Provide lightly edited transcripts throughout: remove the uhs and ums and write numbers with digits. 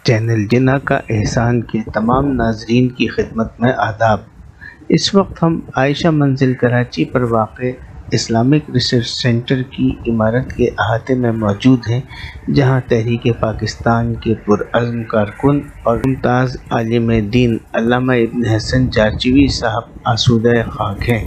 Channel جنا کا احسان کے تمام ناظرین کی خدمت میں آداب۔ اس وقت ہم عائشہ منزل کراچی پر واقع اسلامک ریسرچ سینٹر کی عمارت کے احاطے میں موجود ہیں، جہاں تحریک پاکستان کے پرعزم کارکن اور ممتاز عالم دین علامہ ابن حسن جارچوی صاحب آسودہ خاک ہیں۔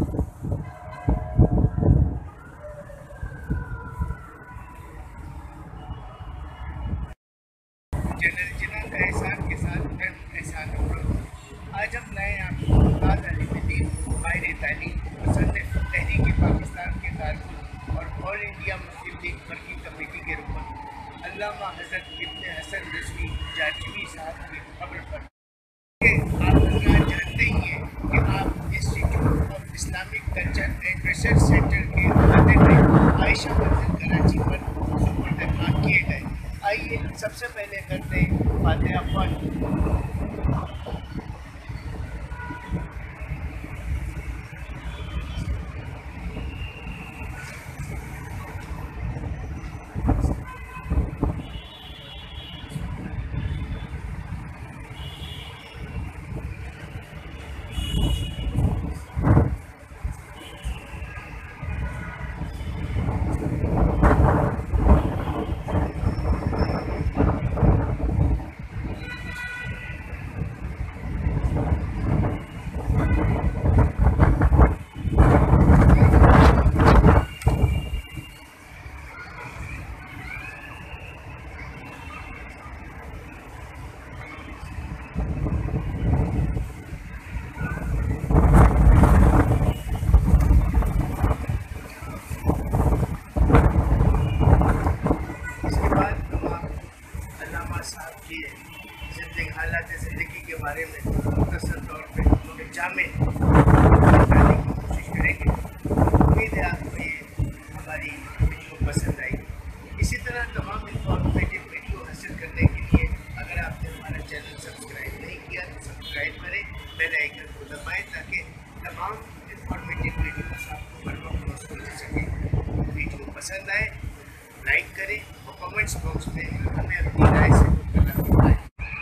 چینل جنا کا احسان کے ساتھ احسان آج ہم لائے آپ کو ممتاز عالم دین، ماہر تعلیم، مصنف، تحریک پاکستان کے کارکن اور all India Muslim League working committee کے رکن علامہ حضرت ابن حسن رضوی جارچوی صاحب کی خبر پر۔ آپ حضرات جانتے ہی ہیں کہ آپ institute of Islamic culture and research centre کے احاطے میں عائشہ منزل کراچی پر سپرد خاک کیے گئے۔ آئیے سب سے پہلے کرتے ہیں فاتحہ خوانی۔ صاحب کی حالات زندگی کے بارے میں مختصر طور پہ جامع بتانے کی کوشش کریں گے۔ امید ہے آپ کو یہ ہماری ویڈیو پسند آئی۔ اسی طرح تمام انفارمیٹیو ویڈیو حاصل کرنے کے لیے اگر آپ نے ہمارا چینل سبسکرائب نہیں کیا تو سبسکرائب کریں، بیل آئیکن کو دبائیں تاکہ تمام انفارمیٹیو ویڈیوز آپ کو ہر وقت موصول ہو سکیں۔ ویڈیو پسند آئے لائک کریں اور کامنٹس باکس میں ہمیں اپنی رائے سے بتائیں۔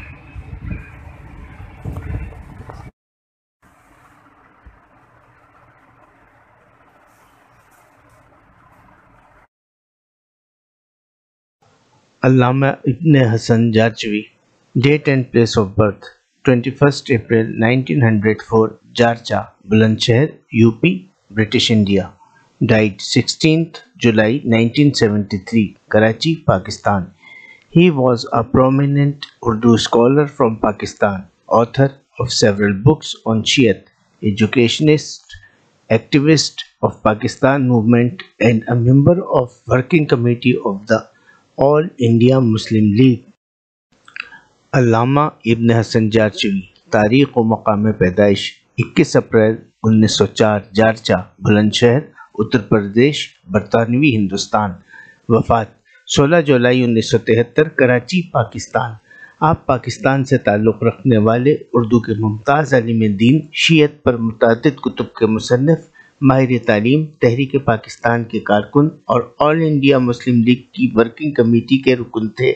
علامہ Ibn Hasan Jarchawi, date and place of birth 21 April 1904، Jarcha, Bulandshahr, U P, British India. Died 16 July 1973، Karachi, Pakistan. He was a prominent Urdu scholar from Pakistan, author of several books on Shiite, educationist, activist of Pakistan movement, and a member of working committee of the All India Muslim League۔ علامہ ابن حسن جارچوی، تاریخ و مقام پیدائش 21 April 1904، Jarcha, بلند شہر، اتر پردیش، برطانوی ہندوستان۔ وفات 16 July 1973، Karachi, Pakistan. آپ پاکستان سے تعلق رکھنے والے اردو کے ممتاز عالم دین، شیعت پر متعدد کتب کے مصنف، ماہر تعلیم، تحریک پاکستان کے کارکن اور آل انڈیا مسلم لیگ کی ورکنگ کمیٹی کے رکن تھے۔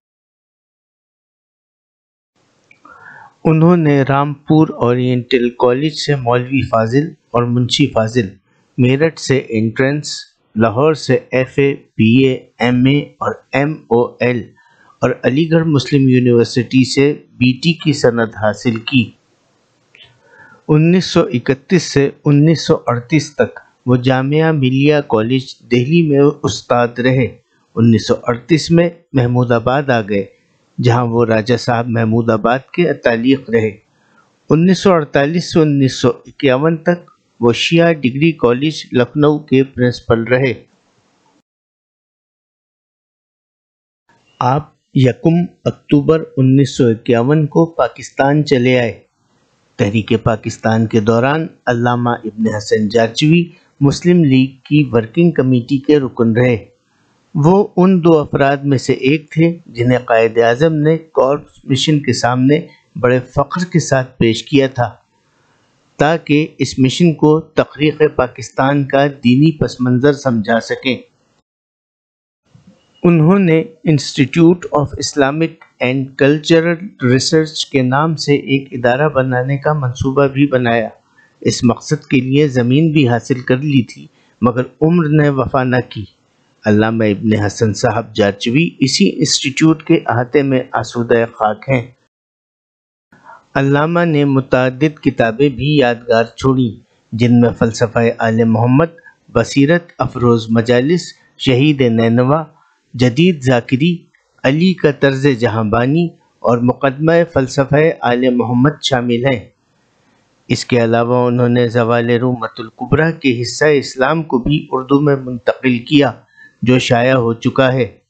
انہوں نے رامپور اورینٹل کالج سے مولوی فاضل اور منشی فاضل، میرٹھ سے انٹرنس، لاہور سے F A, B A, M A اور ایم او ایل اور علی گڑھ مسلم یونیورسٹی سے بی ٹی کی سند حاصل کی۔ 1931 سے 1938 تک وہ جامعہ ملیہ کالج دہلی میں استاد رہے۔ 1938 میں محمود آباد آ گئے، جہاں وہ راجہ صاحب محمود آباد کے تعلیق رہے۔ 1948 سے 1951 تک وہ شیعہ ڈگری کالج لکھنؤ کے پرنسپل رہے۔ آپ 1 اکتوبر 1951 کو پاکستان چلے آئے۔ تحریک پاکستان کے دوران علامہ ابن حسن جارچوی مسلم لیگ کی ورکنگ کمیٹی کے رکن رہے۔ وہ ان 2 افراد میں سے ایک تھے جنہیں قائد اعظم نے کارپس مشن کے سامنے بڑے فخر کے ساتھ پیش کیا تھا تاکہ اس مشن کو تخریق پاکستان کا دینی پس منظر سمجھا سکیں۔ انہوں نے institute of Islamic and cultural research کے نام سے ایک ادارہ بنانے کا منصوبہ بھی بنایا۔ اس مقصد کے لیے زمین بھی حاصل کر لی تھی مگر عمر نے وفا نہ کی۔ علامہ ابن حسن صاحب جارچوی اسی انسٹیٹیوٹ کے احاطے میں آسودہ خاک ہیں۔ علامہ نے متعدد کتابیں بھی یادگار چھوڑیں جن میں فلسفہ آل محمد، بصیرت افروز مجالس، شہید نینوا، جدید ذاکری، علی کا طرز جہاں بانی اور مقدمہ فلسفہ آل محمد شامل ہیں۔ اس کے علاوہ انہوں نے زوال رومۃ الکبریٰ کے حصہ اسلام کو بھی اردو میں منتقل کیا جو شائع ہو چکا ہے۔